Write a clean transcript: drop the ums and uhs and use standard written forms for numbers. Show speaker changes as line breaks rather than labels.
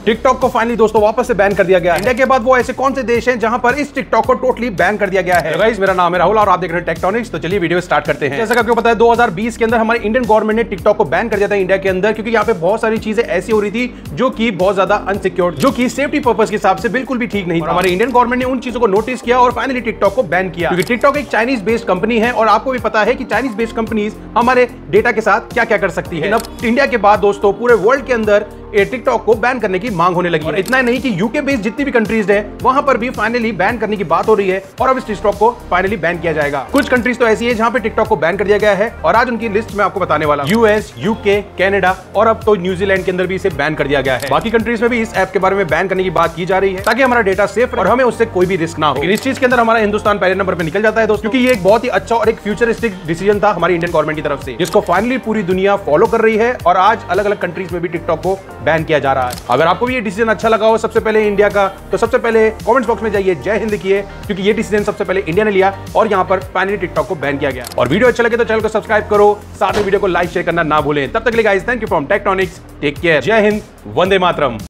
TikTok को finally दोस्तों वापस से बैन कर दिया गया है। इंडिया के बाद वो ऐसे कौन से देश हैं जहां पर इस टिकटॉक को टोटली बैन कर दिया गया है। गाइस मेरा नाम है राहुल और आप देख रहे हैं टेक्टोनिक्स। तो चलिए वीडियो स्टार्ट करते हैं। जैसा कि आपको पता है 2020 के अंदर हमारी इंडियन गवर्नमेंट ने टिकटॉक को बैन कर दिया था इंडिया के अंदर, क्योंकि यहाँ पे बहुत सारी चीजें ऐसी हो रही थी जो कि बहुत ज्यादा अनसिक्योर्ड, जो कि सेफ्टी पर्पस के हिसाब से बिल्कुल भी ठीक नहीं था। हमारी इंडियन गवर्नमेंट ने उन चीजों को नोटिस किया और फाइनली टिकटॉक को बैन किया, क्योंकि टिकटॉक एक चाइनीज बेस्ड कंपनी है और आपको भी पता है कि चाइनीज बेस्ड कंपनीज हमारे डेटा के साथ क्या क्या कर सकती है। अब इंडिया के बाद दोस्तों पूरे वर्ल्ड के अंदर टिकटॉक को बैन करने की मांग होने लगी। और इतना ही नहीं कि यूके बेस्ड जितनी भी कंट्रीज है वहां पर भी फाइनली बैन करने की बात हो रही है और अब इस टिकटॉक को फाइनली बैन किया जाएगा। कुछ कंट्रीज तो ऐसी है जहां पे टिकटॉक को बैन कर दिया गया है और आज उनकी लिस्ट में आपको बताने वाला। यूएस, यूके, कनाडा और अब तो न्यूजीलैंड के अंदर भी इसे बैन कर दिया गया है। बाकी कंट्रीज में भी इस ऐप के बारे में बैन करने की बात की जा रही है ताकि हमारा डेटा सेफ और हमें उससे कोई भी रिस्क ना हो। इस चीज के अंदर हमारा हिंदुस्तान पहले नंबर पर निकल जाता है दोस्तों, क्योंकि ये एक बहुत ही अच्छा और एक फ्यूचरिस्टिक डिसीजन था हमारी इंडियन गवर्नमेंट की तरफ से, जिसको फाइनली पूरी दुनिया फॉलो कर रही है और आज अलग अलग कंट्रीज में भी टिकटॉक को बैन किया जा रहा है। अगर आपको भी ये डिसीजन अच्छा लगा हो सबसे पहले इंडिया का, तो सबसे पहले कमेंट्स बॉक्स में जाइए जय हिंद लिखिए, क्योंकि ये डिसीजन सबसे पहले इंडिया ने लिया और यहाँ पर फाइनली टिकटॉक को बैन किया गया। और वीडियो अच्छा लगे तो चैनल को सब्सक्राइब करो, साथ में वीडियो को लाइक शेयर करना ना भूलें। तब तक के लिए guys thank you from Tectonics, take care, जय हिंद, वंदे मातरम।